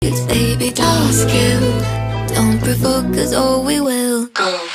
Baby, don't skill. Don't provoke, cause oh, we will go.